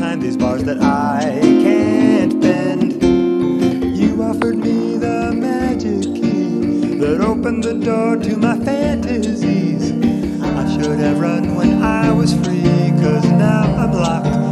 behind these bars that I can't bend. You offered me the magic key that opened the door to my fantasies. I should have run when I was free, 'cause now I'm locked